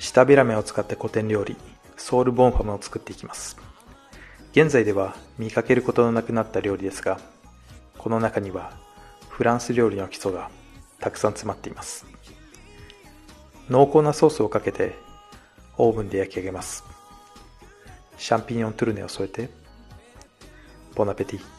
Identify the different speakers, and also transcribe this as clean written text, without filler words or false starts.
Speaker 1: 舌ビラメを使った古典料理、ソウルボンファムを作っていきます。現在では見かけることのなくなった料理ですが、この中にはフランス料理の基礎がたくさん詰まっています。濃厚なソースをかけてオーブンで焼き上げます。シャンピニオントゥルネを添えて、ボナペティ。